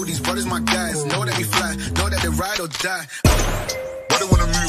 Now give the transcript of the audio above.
these brothers my guys. Know that we fly, know that they ride or die. Why they wanna move